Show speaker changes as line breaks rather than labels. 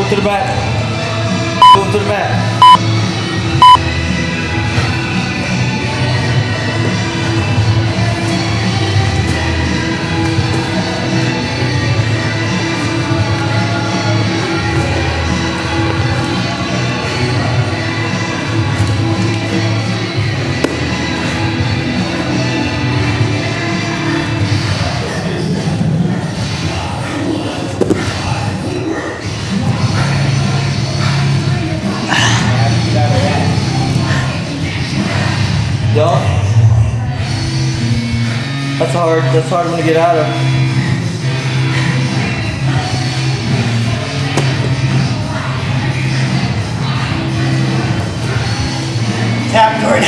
Move to the back. Move to the back. Don't. That's hard. That's hard one to get out of.
Tap, Jordan.